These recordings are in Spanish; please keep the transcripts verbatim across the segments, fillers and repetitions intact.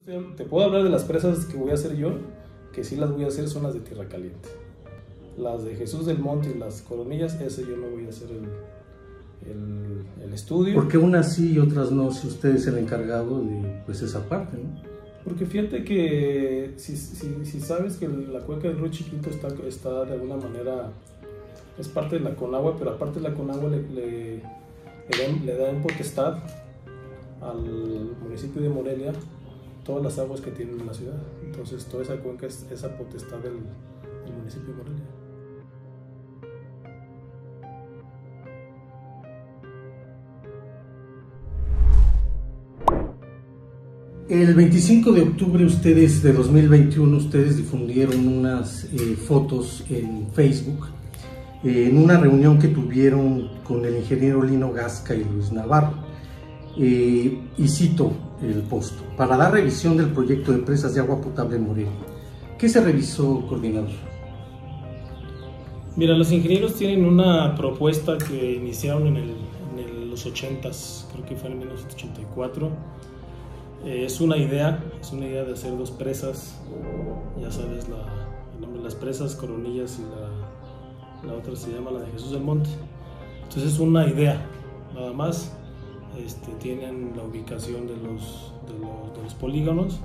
Te puedo hablar de las presas que voy a hacer yo, que sí las voy a hacer, son las de Tierra Caliente. Las de Jesús del Monte y las Coronillas, ese yo no voy a hacer el, el, el estudio. ¿Por qué unas sí y otras no, si usted es el encargado de pues, esa parte, ¿no? Porque fíjate que si, si, si sabes que la cuenca del Río Chiquito está, está de alguna manera, es parte de la Conagua, pero aparte de la Conagua le, le, le, dan, le dan potestad al municipio de Morelia todas las aguas que tienen en la ciudad. Entonces toda esa cuenca es esa potestad del, del municipio de Morelia. El veinticinco de octubre ustedes de dos mil veintiuno ustedes difundieron unas eh, fotos en Facebook eh, en una reunión que tuvieron con el ingeniero Lino Gasca y Luis Navarro, eh, y cito el post: para dar revisión del proyecto de presas de agua potable en Morelia. ¿Qué se revisó, coordinador? Mira, los ingenieros tienen una propuesta que iniciaron en, el, en los ochentas, creo que fue en mil novecientos ochenta y cuatro. Eh, es una idea, es una idea de hacer dos presas, ya sabes, la, el nombre de las presas, Coronillas, y la, la otra se llama la de Jesús del Monte. Entonces es una idea, nada más. Este, tienen la ubicación de los, de, los, de los polígonos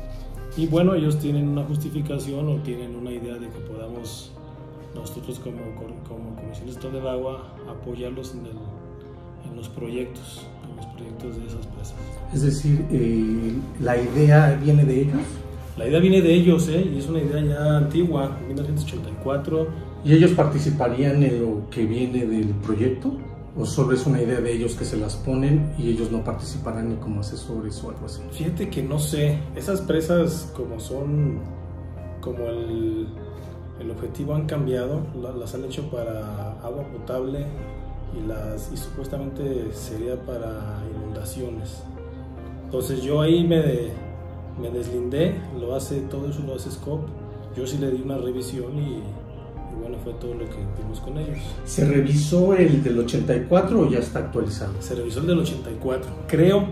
y bueno, ellos tienen una justificación o tienen una idea de que podamos nosotros como, como Comisión de Gestión del Agua apoyarlos en, el, en los proyectos, en los proyectos de esas presas. Es decir, eh, ¿la idea viene de ellos? La idea viene de ellos, ¿eh? Y es una idea ya antigua, mil novecientos ochenta y cuatro. ¿Y ellos participarían en lo que viene del proyecto? ¿O solo es una idea de ellos que se las ponen y ellos no participarán ni como asesores o algo así? Fíjate que no sé, esas presas como son, como el, el objetivo han cambiado, las han hecho para agua potable y, las, y supuestamente sería para inundaciones. Entonces yo ahí me, me deslindé, lo hace, todo eso lo hace Scope, yo sí le di una revisión y, y bueno, fue todo lo que vimos con ellos. ¿Se revisó el del ochenta y cuatro o ya está actualizado? Se revisó el del ochenta y cuatro, creo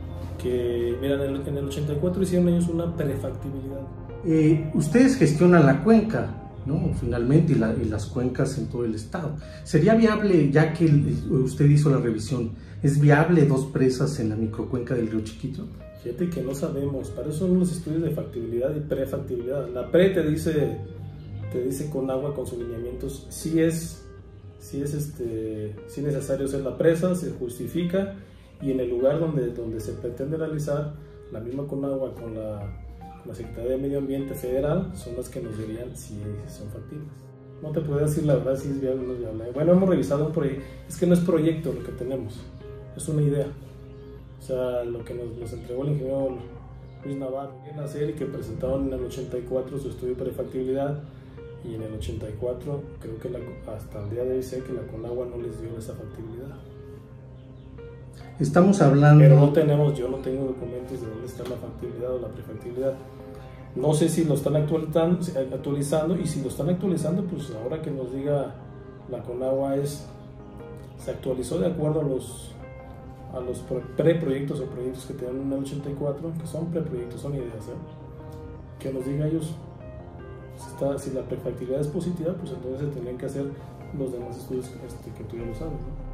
que, mira, en el, en el ochenta y cuatro hicieron ellos una prefactibilidad. Eh, ustedes gestionan la cuenca, ¿no? Finalmente, y, la, y las cuencas en todo el estado. ¿Sería viable, ya que usted hizo la revisión, es viable dos presas en la microcuenca del Río Chiquito? Fíjate que no sabemos, para eso son los estudios de factibilidad y prefactibilidad. La pre te dice, te dice con agua, con sus lineamientos, si es, si es este, si necesario hacer la presa, se justifica, y en el lugar donde, donde se pretende realizar, la misma Conagua con la, con la Secretaría de Medio Ambiente Federal son las que nos dirían si son factibles. No te puedo decir la verdad si es viable o no es viable. Bueno, hemos revisado un proyecto, es que no es proyecto lo que tenemos, es una idea. O sea, lo que nos, nos entregó el ingeniero Luis Navarro en hacer y que presentaron en el ochenta y cuatro su estudio de prefactibilidad, y en el ochenta y cuatro creo que la, hasta el día de hoy sé que la Conagua no les dio esa factibilidad. Estamos hablando... Pero no tenemos, yo no tengo documentos de dónde está la factibilidad o la prefactibilidad. No sé si lo están actualizando, actualizando y si lo están actualizando, pues ahora que nos diga la Conagua es, se actualizó de acuerdo a los, a los preproyectos o proyectos que tienen en el ochenta y cuatro, que son preproyectos, son ideas, ¿eh? Que nos diga ellos si, está, si la prefactibilidad es positiva, pues entonces se tendrían que hacer los demás estudios este, que tú ya lo sabes, ¿no?